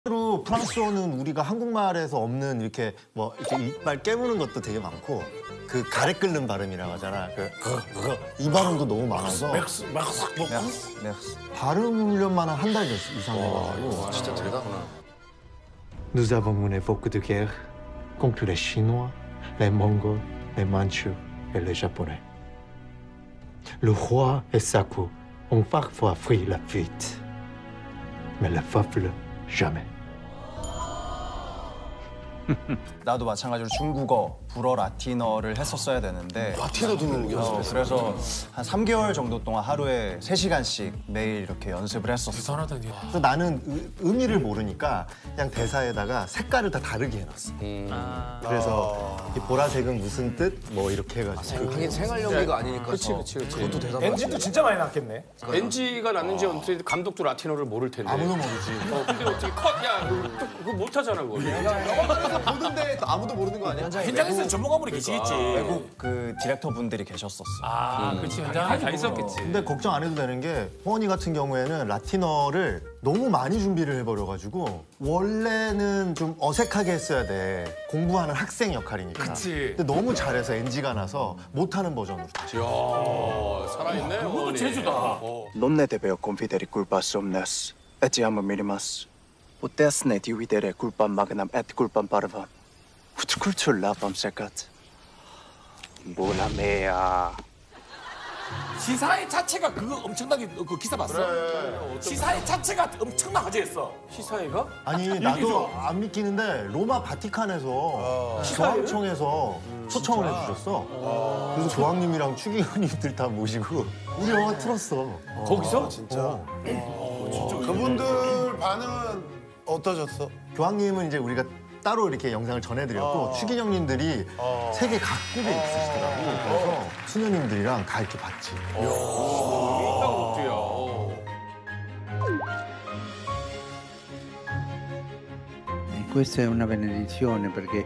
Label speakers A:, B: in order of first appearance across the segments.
A: 로 프랑스어는 우리가 한국말에서 없는 이렇게 뭐 이렇게 이빨 깨무는 것도 되게 많고 그 가래 끓는 발음이라고 하잖아. 이 발음도 너무 많아서 발음 훈련만 한 달 이상 해가지고.
B: 진짜 대단하구나.
C: Nous avons mené beaucoup de guerres contre les Chinois, les Mongols, les Mandchous et les Japonais. Le roi et sa cour ont parfois pris la fuite, mais le peuple jamais.
D: 나도 마찬가지로 중국어, 불어, 라틴어를 했었어야 되는데
B: 라틴어 듣는 게
D: 그래서 한 3개월 정도 동안 하루에 3시간씩 매일 이렇게 연습을 했었어.
E: 대단하다, 니가.
A: 그래서 나는 의미를 모르니까 그냥 대사에다가 색깔을 다 다르게 해놨어. 그래서 이 보라색은 무슨 뜻? 뭐 이렇게 해가지고.
B: 하긴 생활 연기가 아니니까.
E: 그치.
B: 그것도 대단하다.
F: NG도 진짜 많이 났겠네.
E: NG가 났는지 어떻게 감독도 라틴어를 모를 텐데.
A: 아무도 모르지.
E: 근데 어떻게 야, 그거 못하잖아, 그거.
B: 보는데 아무도 모르는 거 아니야?
F: 현장에서 전문가분이 계시겠지.
D: 외국 그 디렉터 분들이 계셨었어.
E: 그렇지. 현장에 다 있었겠지.
A: 근데 걱정 안 해도 되는 게 호원이 같은 경우에는 라틴어를 너무 많이 준비를 해버려가지고 원래는 좀 어색하게 했어야 돼. 공부하는 학생 역할이니까.
E: 그치.
A: 근데 너무 잘해서 NG가 나서 못하는 버전으로 다시.
E: 이야, 살아있네.
F: 그것도 재주다.
G: Non ne deve confidere culpa somnes, etiam minimas. Utes ne dividere culpam magnam et culpam parvam. Ut cultur lapam secat. Buona mea.
F: 시사회 자체가 그거 엄청나게 그 기사 봤어? 시사회 자체가 엄청나 화제였어.
E: 시사회가?
A: 아니 나도 안 믿기는데 로마 바티칸에서 교황청에서 초청을 해주셨어. 그래서 교황님이랑 추기경님들 다 모시고 우리 영화 틀었어.
E: 거기서?
B: 진짜. 그분들 반응은 어떠셨어?
A: 교황님은 이제 우리가 따로 이렇게 영상을 전해드렸고 추기경님들이 세계 각국에 있으시더라고. 그래서 수녀님들이랑 다 이렇게 봤지.
H: Questa è una benedizione perché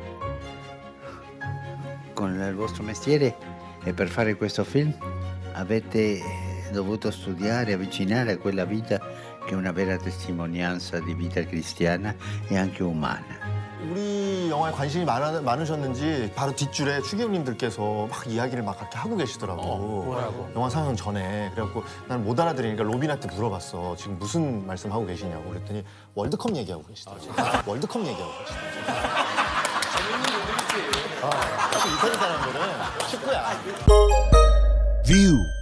H: con il vostro mestiere e per fare questo film avete dovuto studiare, avvicinare a quella vita che è una vera testimonianza di vita cristiana e anche umana.
A: 우리 영화에 관심이 많으셨는지 바로 뒷줄에 추기경님들께서 막 이야기를 막 그렇게 하고 계시더라고.
E: 뭐라고?
A: 영화 상영 전에. 그래갖고 나는 못 알아들으니까 로빈한테 물어봤어. 지금 무슨 말씀하고 계시냐고. 그랬더니 월드컵 얘기하고 계시더라고. 월드컵 얘기하고 계시더라고.
E: 재밌는 분들이지.
A: 사실 이태리 사람들은 축구야.
I: View.